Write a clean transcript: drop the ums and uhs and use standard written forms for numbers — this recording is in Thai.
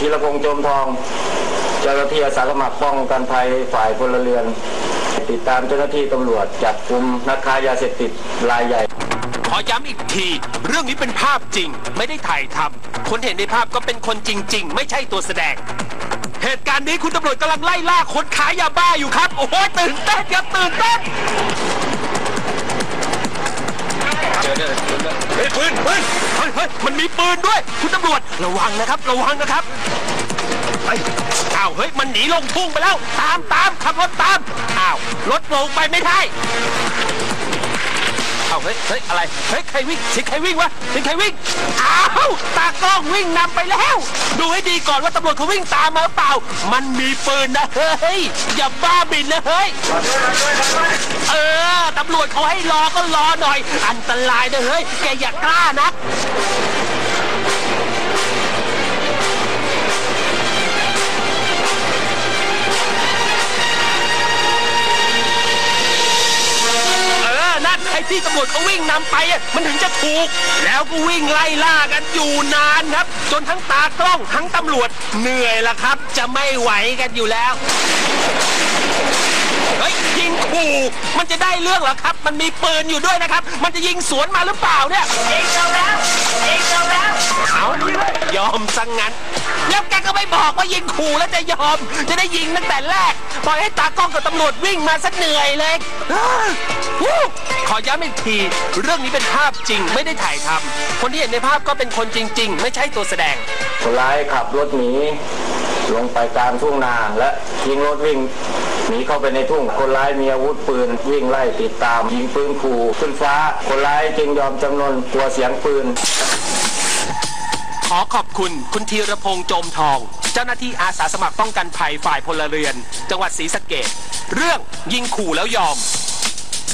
ธีรพงษ์โจมทองเจ้าหน้าที่อาสาสมัครป้องกันภัยฝ่ายพลเรือนติดตามเจ้าหน้าที่ตำรวจจับกุมนักค้ายาเสพติดรายใหญ่ขอย้ำอีกทีเรื่องนี้เป็นภาพจริงไม่ได้ถ่ายทำคนเห็นในภาพก็เป็นคนจริงๆไม่ใช่ตัวแสดงเหตุการณ์นี้คุณตำรวจกำลังไล่ล่าคนขายยาบ้าอยู่ครับโอ้โหตื่นเต้นครับตื่นเต้นเฮ้ยปืนเฮ้ยมันมีปืนด้วยคุณตำรวจระวังนะครับระวังนะครับอ้าวเฮ้ยมันหนีลงทุ่งไปแล้วตามขับรถตามอ้าวรถลงไปไม่ได้อ้าวเฮ้ยอะไรเฮ้ยใครวิ่งใครวิ่งวะใครวิ่งอ้าวตากล้องวิ่งนำไปแล้วดูให้ดีก่อนว่าตำรวจเขาวิ่งตามมาเปล่ามันมีปืนนะเฮ้ยอย่าบ้าบินนะเฮ้ยตำรวจเขาให้รอก็รอหน่อยอันตรายนะเฮ้ยแกอย่ากล้านะไอ้ที่ตำรวจเขาวิ่งนำไปมันถึงจะถูกแล้วก็วิ่งไล่ล่ากันอยู่นานครับจนทั้งตากล้องทั้งตำรวจเหนื่อยละครับจะไม่ไหวกันอยู่แล้วเฮ้ยยิงขู่มันจะได้เรื่องเหรอครับมันมีปืนอยู่ด้วยนะครับมันจะยิงสวนมาหรือเปล่าเนี่ยยิงเราแล้วเอายอมซะงั้นแล้วแกก็ไม่บอกว่ายิงขู่แล้วจะยอมจะได้ยิงตั้งแต่แรกปล่อยให้ตากล้องกับตำรวจวิ่งมาซะเหนื่อยเลยขอย้ำอีกทีเรื่องนี้เป็นภาพจริงไม่ได้ถ่ายทำคนที่เห็นในภาพก็เป็นคนจริงๆไม่ใช่ตัวแสดงคนร้ายขับรถหนีลงไปกลางทุ่งนาและทิ้งรถวิ่งหนีเข้าไปในทุ่งคนร้ายมีอาวุธปืนวิ่งไล่ติดตามยิงปืนขู่ขึ้นฟ้าคนร้ายจึงยอมจำนนกลัวเสียงปืนขอขอบคุณคุณธีรพงษ์โจมทองเจ้าหน้าที่อาสาสมัครป้องกันภัยฝ่ายพลเรือนจังหวัดศรีสะเกษเรื่องยิงขู่แล้วยอม